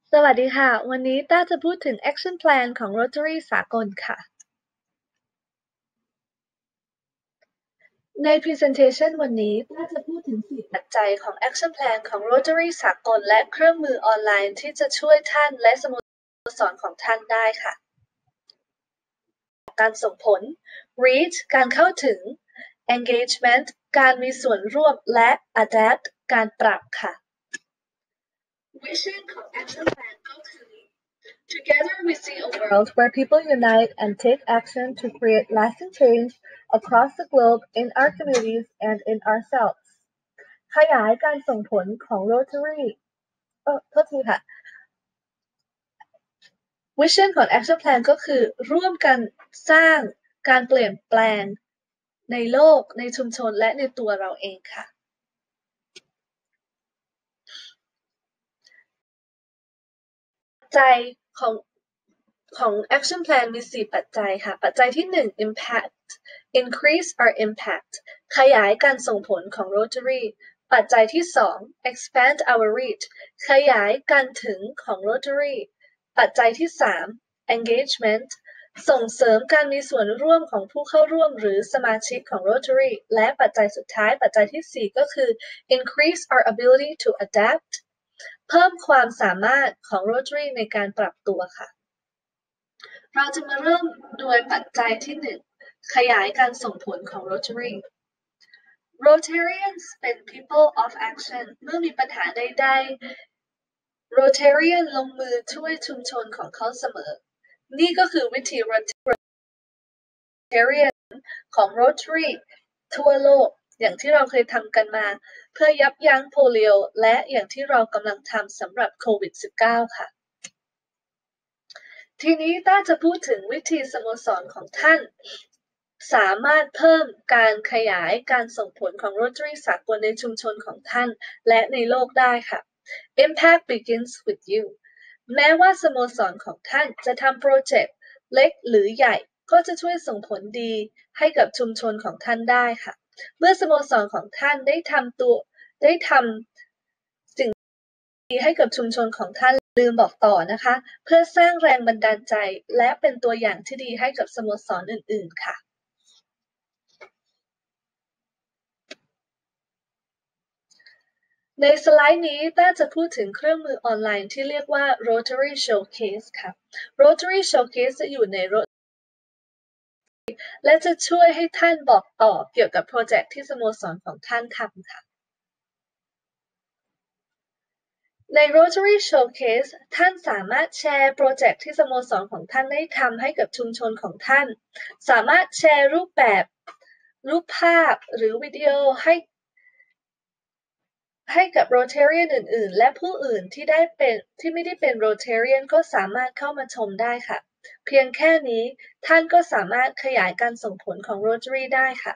สวัสดีค่ะวันนี้ต้าจะพูดถึง Action Plan ของ Rotary สากลค่ะใน Presentation วันนี้ต้าจะพูดถึง4ปัจจัยของ Action Plan ของ Rotary สากลและเครื่องมือออนไลน์ที่จะช่วยท่านและสโมสรของท่านได้ค่ะการส่งผล Reach การเข้าถึง Engagement การมีส่วนร่วมและ Adapt การปรับค่ะ Vision ของ Action Plan ก็คือ Together we see a world where people unite and take action to create lasting change across the globe in our communities and in ourselves ขยายการส่งผลของ Rotary โทษทีค่ะ Vision ของ Action Plan ก็คือร่วมกันสร้างการเปลี่ยนแปลงในโลกในชุมชนและในตัวเราเองค่ะปัจจัยของ Action Plan มี4ปัจจัยค่ะปัจจัยที่1 Impact Increase our impact ขยายการส่งผลของ Rotary ปัจจัยที่2 Expand our reach ขยายการถึงของ Rotary ปัจจัยที่3 Engagement ส่งเสริมการมีส่วนร่วมของผู้เข้าร่วมหรือสมาชิกของ Rotary และปัจจัยสุดท้ายปัจจัยที่4ก็คือ Increase our ability to adapt เพิ่มความสามารถของ Rotary ในการปรับตัวค่ะเราจะมาเริ่มโดยปัจจัยที่1ขยายการส่งผลของ Rotary Rotarians เป็น people of action เมื่อมีปัญหาใดๆ Rotarian ลงมือช่วยชุมชนของเขาเสมอนี่ก็คือวิธี Rotarian ของ Rotary ทั่วโลกอย่างที่เราเคยทำกันมาเพื่อยับยั้งโปลิโอและอย่างที่เรากำลังทำสำหรับโควิด -19 ค่ะทีนี้ต้าจะพูดถึงวิธีสโมสรของท่านสามารถเพิ่มการขยายการส่งผลของ Rotary สากลในชุมชนของท่านและในโลกได้ค่ะ Impact begins with you แม้ว่าสโมสรของท่านจะทำโปรเจกต์เล็กหรือใหญ่ก็จะช่วยส่งผลดีให้กับชุมชนของท่านได้ค่ะเมื่อสโมสรของท่านได้ทำสิ่งดีให้กับชุมชนของท่านลืมบอกต่อนะคะเพื่อสร้างแรงบันดาลใจและเป็นตัวอย่างที่ดีให้กับสโมสรอื่นๆค่ะในสไลด์นี้ต้าจะพูดถึงเครื่องมือออนไลน์ที่เรียกว่า Rotary Showcase ค่ะ Rotary Showcase จะอยู่ในและจะช่วยให้ท่านบอกต่อเกี่ยวกับโปรเจกต์ที่สโมสรของท่านทำค่ะใน Rotary Showcase ท่านสามารถแชร์โปรเจกต์ที่สโมสรของท่านได้ทำให้กับชุมชนของท่านสามารถแชร์รูปแบบรูปภาพหรือวิดีโอให้กับ Rotarian อื่นๆ และผู้อื่นที่ไม่ได้เป็น Rotarian ก็สามารถเข้ามาชมได้ค่ะเพียงแค่นี้ท่านก็สามารถขยายการส่งผลของ Rotary ได้ค่ะ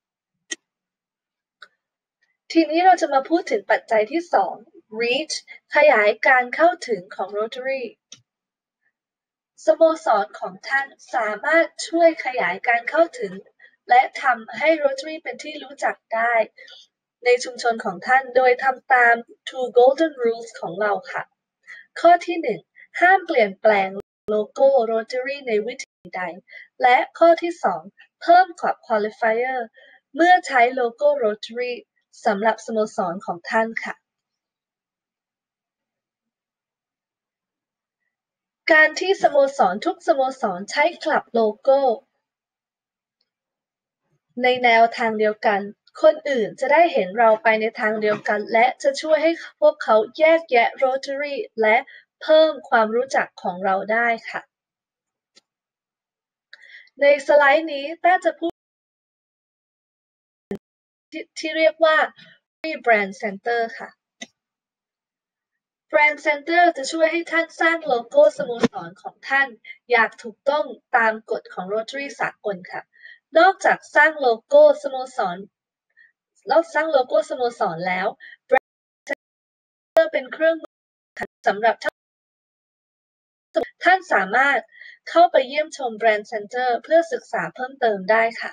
ทีนี้เราจะมาพูดถึงปัจจัยที่2 Reach ขยายการเข้าถึงของ Rotary สโมสรของท่านสามารถช่วยขยายการเข้าถึงและทำให้ Rotary เป็นที่รู้จักได้ในชุมชนของท่านโดยทำตาม Two Golden Rules ของเราค่ะข้อที่1ห้ามเปลี่ยนแปลงโลโก้ Rotary ในวิธีใดและข้อที่2เพิ่ม Qualifier เมื่อใช้โลโก้ Rotary สำหรับสโมสรของท่านค่ะการที่สโมสรทุกสโมสรใช้คลับโลโก้ในแนวทางเดียวกันคนอื่นจะได้เห็นเราไปในทางเดียวกันและจะช่วยให้พวกเขาแยกแยะ Rotary และเพิ่มความรู้จักของเราได้ค่ะในสไลด์นี้ต้าจะพูดที่เรียกว่า Brand Center ค่ะ Brand Center จะช่วยให้ท่านสร้างโลโก้สโมสรของท่านอย่างถูกต้องตามกฎของ Rotary สากลค่ะนอกจากสร้างโลโก้สโมสรแล้ว Brand Center เป็นเครื่องมือสำหรับท่านสามารถเข้าไปเยี่ยมชม Brand Center เพื่อศึกษาเพิ่มเติมได้ค่ะ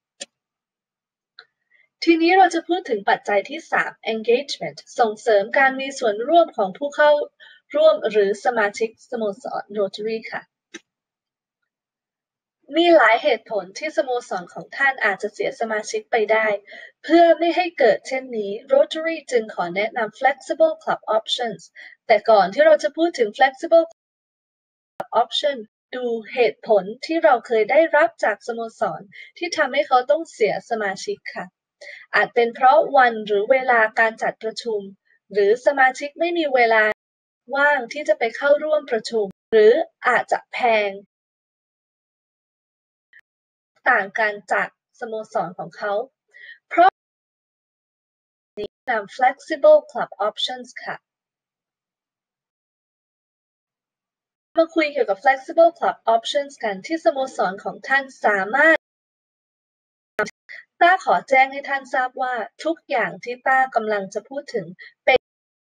ทีนี้เราจะพูดถึงปัจจัยที่3 engagement ส่งเสริมการมีส่วนร่วมของผู้เข้าร่วมหรือสมาชิกสโมสร Rotary ค่ะมีหลายเหตุผลที่สโมสรของท่านอาจจะเสียสมาชิกไปได้เพื่อไม่ให้เกิดเช่นนี้ Rotary จึงขอแนะนำ Flexible Club Options แต่ก่อนที่เราจะพูดถึง Flexible Club Option ดูเหตุผลที่เราเคยได้รับจากสโมสรที่ทำให้เขาต้องเสียสมาชิกค่ะอาจเป็นเพราะวันหรือเวลาการจัดประชุมหรือสมาชิกไม่มีเวลาว่างที่จะไปเข้าร่วมประชุมหรืออาจจะแพงต่างกันจากสโมสรของเขาเพราะนี้นำ Flexible Club Options ค่ะมาคุยเกี่ยวกับ Flexible Club Options กันที่สโมสรของท่านสามารถต้าขอแจ้งให้ท่านทราบว่าทุกอย่างที่ต้ากำลังจะพูดถึงเป็น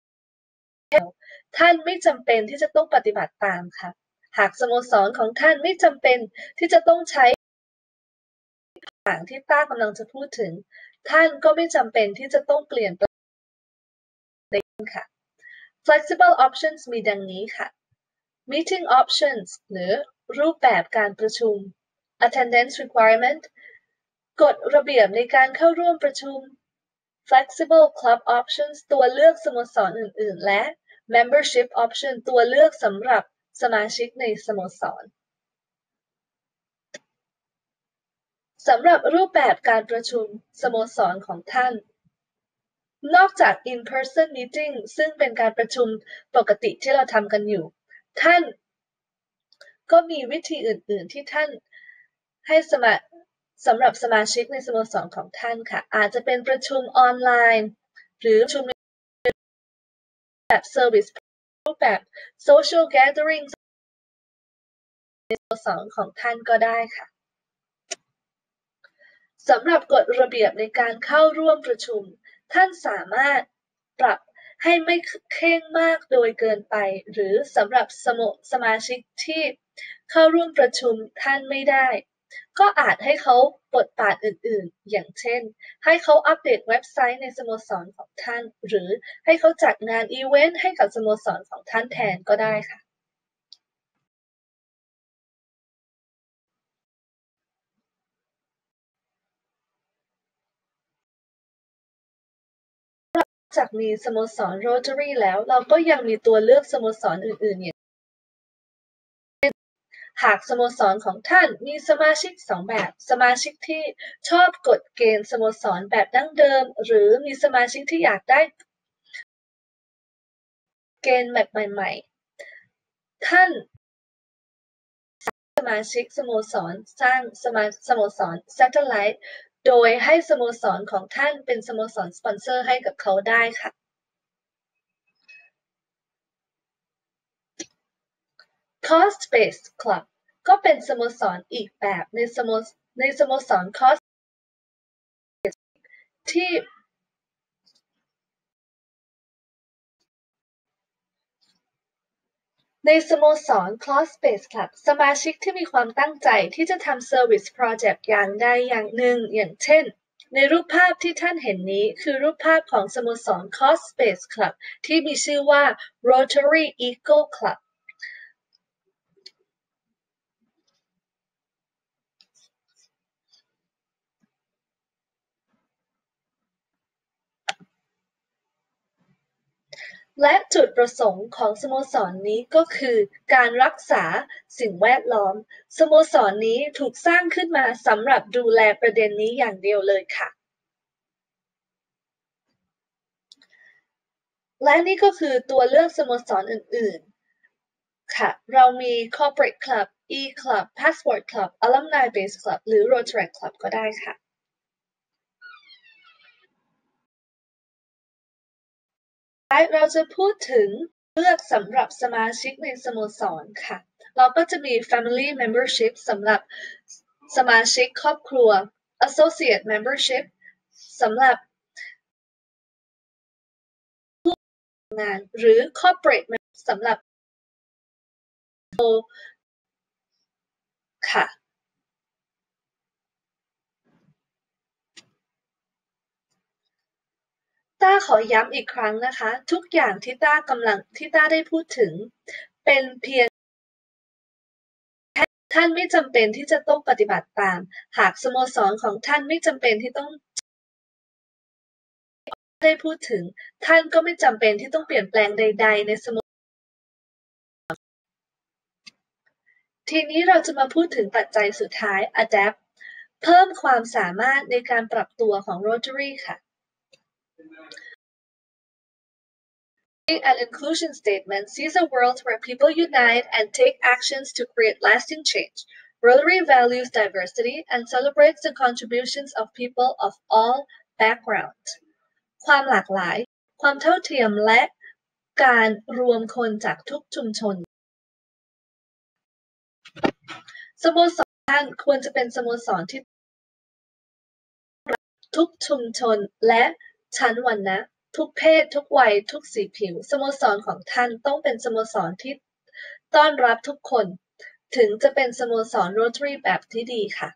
ท่านไม่จำเป็นที่จะต้องปฏิบัติตามค่ะหากสโมสรของท่านไม่จำเป็นที่จะต้องใช้อย่างที่ต้ากำลังจะพูดถึงท่านก็ไม่จำเป็นที่จะต้องเปลี่ยนแปลงค่ะ Flexible Options มีดังนี้ค่ะ Meeting Options หรือรูปแบบการประชุม Attendance Requirement กฎระเบียบในการเข้าร่วมประชุม Flexible Club Options ตัวเลือกสโมสรอื่นๆและ Membership Option ตัวเลือกสำหรับสมาชิกในสโมสรสำหรับรูปแบบการประชุมสโมสรของท่านนอกจาก in-person meeting ซึ่งเป็นการประชุมปกติที่เราทำกันอยู่ท่านก็มีวิธีอื่นๆที่ท่านให้สำหรับสมาชิกในสโมสรของท่านค่ะอาจจะเป็นประชุมออนไลน์หรือประชุมแบบ service รูปแบบ social gathering ในสโมสรของท่านก็ได้ค่ะสำหรับกฎระเบียบในการเข้าร่วมประชุมท่านสามารถปรับให้ไม่เคร่งมากโดยเกินไปหรือสำหรับสมาชิกที่เข้าร่วมประชุมท่านไม่ได้ก็อาจให้เขาบทบาทอื่นๆอย่างเช่นให้เขาอัปเดตเว็บไซต์ในสโมสรของท่านหรือให้เขาจัดงานอีเวนต์ให้กับสโมสรของท่านแทนก็ได้ค่ะจากมีสโมสร Rotary แล้วเราก็ยังมีตัวเลือกสโมสรอื่นๆอย่างหากสโมสรของท่านมีสมาชิก2แบบสมาชิกที่ชอบกฎเกณฑ์สโมสรแบบดั้งเดิมหรือมีสมาชิกที่อยากได้เกณฑ์แบบใหม่ๆท่านสมาชิกสโมสรสร้างสโมสร Satellite โดยให้สโมสรของท่านเป็นสโมสรสปอนเซอร์ให้กับเขาได้ค่ะ Cost Based Club ก็เป็นสโมสรอีกแบบในสโมสร Cost ที่ในสโมสร Cross Space Club สมาชิกที่มีความตั้งใจที่จะทำ Service Project อย่างใดอย่างหนึ่งอย่างเช่นในรูปภาพที่ท่านเห็นนี้คือรูปภาพของสโมสร Cross Space Club ที่มีชื่อว่า Rotary Eagle Clubและจุดประสงค์ของสโมสรนี้ก็คือการรักษาสิ่งแวดล้อมสโมสรนี้ถูกสร้างขึ้นมาสำหรับดูแลประเด็นนี้อย่างเดียวเลยค่ะและนี่ก็คือตัวเลือกสโมสรอื่นๆค่ะเรามี Corporate Club E-Club Passport Club Alumni Base Club หรือ Rotary Club ก็ได้ค่ะเราจะพูดถึงเลือกสำหรับสมาชิกในสโมสรค่ะเราก็จะมี Family Membership สำหรับสมาชิกครอบครัว Associate Membership สำหรับงานหรือ Corporate Membership สำหรับค่ะต้าขอย้ำอีกครั้งนะคะทุกอย่างที่ต้าได้พูดถึงเป็นเพียงท่านไม่จำเป็นที่จะต้องปฏิบัติตามหากสโมสรของท่านไม่จำเป็นที่ต้องได้พูดถึงท่านก็ไม่จำเป็นที่ต้องเปลี่ยนแปลงใดๆในสโมสรทีนี้เราจะมาพูดถึงปัจจัยสุดท้าย adapt เพิ่มความสามารถในการปรับตัวของ Rotary ค่ะ An inclusion statement sees a world where people unite and take actions to create lasting change. Rotary values diversity and celebrates the contributions of people of all backgrounds. ความหลากหลายความเท่าเทียมและการรวมคนจากทุกชุมชนสโมสรท่านควรจะเป็นสโมสรที่ทุกชุมชนและชั้นวรรณะทุกเพศทุกวัยทุกสีผิวสโมสรของท่านต้องเป็นสโมสรที่ต้อนรับทุกคนถึงจะเป็นสโมสร Rotary แบบที่ดีค่ะ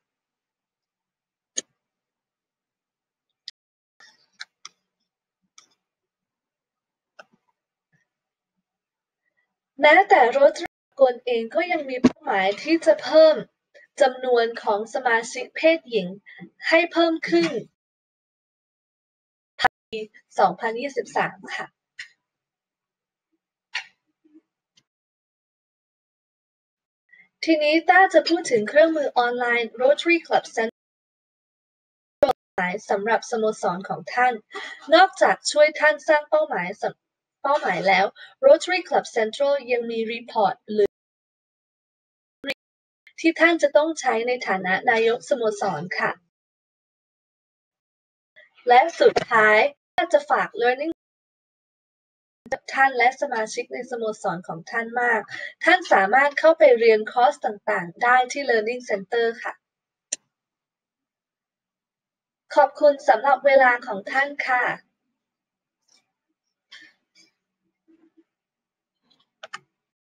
แม้แต่ Rotary สากลเองก็ยังมีเป้าหมายที่จะเพิ่มจำนวนของสมาชิกเพศหญิงให้เพิ่มขึ้นปี2023 ค่ะทีนี้ต้าจะพูดถึงเครื่องมือออนไลน์ Rotary Club Center สำหรับสโมสรของท่านนอกจากช่วยท่านสร้างเป้าหมายแล้ว Rotary Club Central ยังมีรีพอร์ตหรือที่ท่านจะต้องใช้ในฐานะนายกสโมสรค่ะและสุดท้ายต้าจะฝาก Learning กับท่านและสมาชิกในสโมสรของท่านมากท่านสามารถเข้าไปเรียนคอร์สต่างๆได้ที่ Learning Center ค่ะขอบคุณสำหรับเวลาของท่านค่ะ